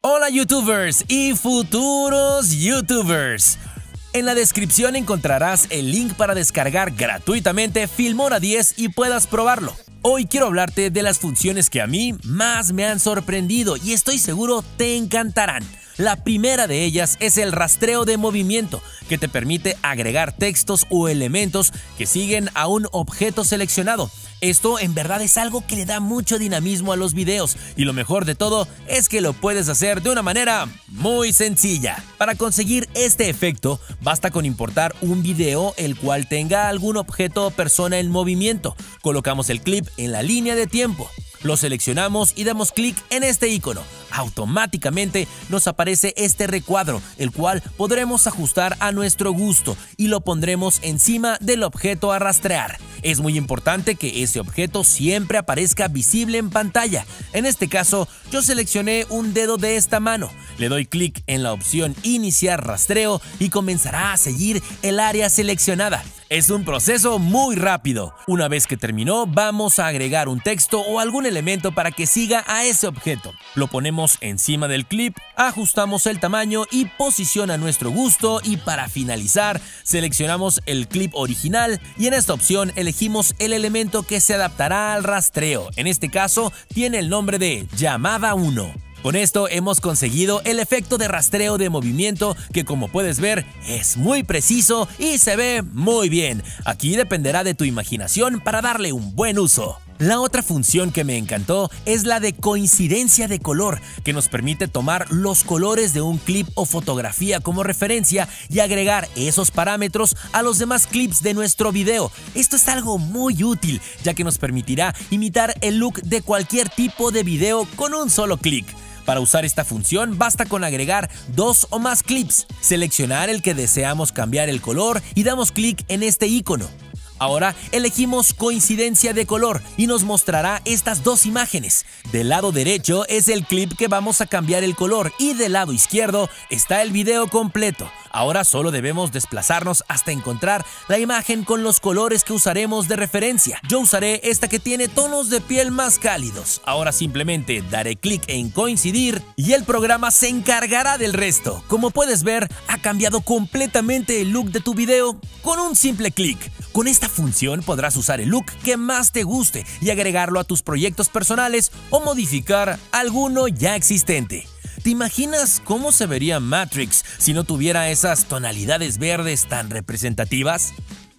Hola YouTubers y futuros YouTubers. En la descripción encontrarás el link para descargar gratuitamente Filmora 10 y puedas probarlo. Hoy quiero hablarte de las funciones que a mí más me han sorprendido y estoy seguro te encantarán. La primera de ellas es el rastreo de movimiento, que te permite agregar textos o elementos que siguen a un objeto seleccionado. Esto en verdad es algo que le da mucho dinamismo a los videos y lo mejor de todo es que lo puedes hacer de una manera muy sencilla. Para conseguir este efecto, basta con importar un video el cual tenga algún objeto o persona en movimiento. Colocamos el clip en la línea de tiempo. Lo seleccionamos y damos clic en este icono. Automáticamente nos aparece este recuadro, el cual podremos ajustar a nuestro gusto y lo pondremos encima del objeto a rastrear. Es muy importante que ese objeto siempre aparezca visible en pantalla. En este caso, yo seleccioné un dedo de esta mano. Le doy clic en la opción Iniciar rastreo y comenzará a seguir el área seleccionada. Es un proceso muy rápido. Una vez que terminó, vamos a agregar un texto o algún elemento para que siga a ese objeto. Lo ponemos encima del clip, ajustamos el tamaño y posición a nuestro gusto y para finalizar, seleccionamos el clip original y en esta opción elegimos el elemento que se adaptará al rastreo. En este caso, tiene el nombre de llamada 1. Con esto hemos conseguido el efecto de rastreo de movimiento que, como puedes ver, es muy preciso y se ve muy bien. Aquí dependerá de tu imaginación para darle un buen uso. La otra función que me encantó es la de coincidencia de color, que nos permite tomar los colores de un clip o fotografía como referencia y agregar esos parámetros a los demás clips de nuestro video. Esto es algo muy útil, ya que nos permitirá imitar el look de cualquier tipo de video con un solo clic. Para usar esta función basta con agregar 2 o más clips, seleccionar el que deseamos cambiar el color y damos clic en este icono. Ahora elegimos coincidencia de color y nos mostrará estas dos imágenes. Del lado derecho es el clip que vamos a cambiar el color y del lado izquierdo está el video completo. Ahora solo debemos desplazarnos hasta encontrar la imagen con los colores que usaremos de referencia. Yo usaré esta que tiene tonos de piel más cálidos. Ahora simplemente daré clic en coincidir y el programa se encargará del resto. Como puedes ver, ha cambiado completamente el look de tu video con un simple clic. Con esta función podrás usar el look que más te guste y agregarlo a tus proyectos personales o modificar alguno ya existente. ¿Te imaginas cómo se vería Matrix si no tuviera esas tonalidades verdes tan representativas?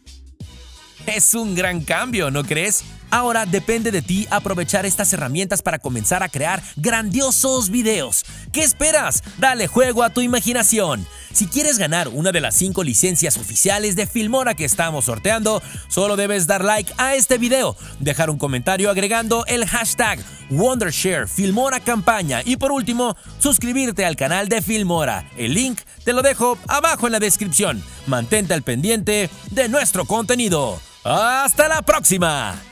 Es un gran cambio, ¿no crees? Ahora depende de ti aprovechar estas herramientas para comenzar a crear grandiosos videos. ¿Qué esperas? Dale juego a tu imaginación. Si quieres ganar una de las 5 licencias oficiales de Filmora que estamos sorteando, solo debes dar like a este video, dejar un comentario agregando el hashtag Wondershare Filmora Campaña y por último, suscribirte al canal de Filmora. El link te lo dejo abajo en la descripción. Mantente al pendiente de nuestro contenido. ¡Hasta la próxima!